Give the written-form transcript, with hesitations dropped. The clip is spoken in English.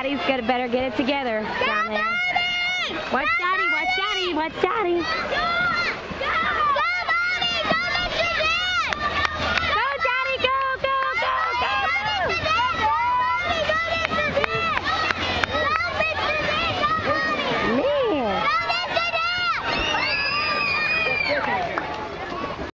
Daddy's better get it together down there. Watch Daddy, watch Daddy, watch Daddy.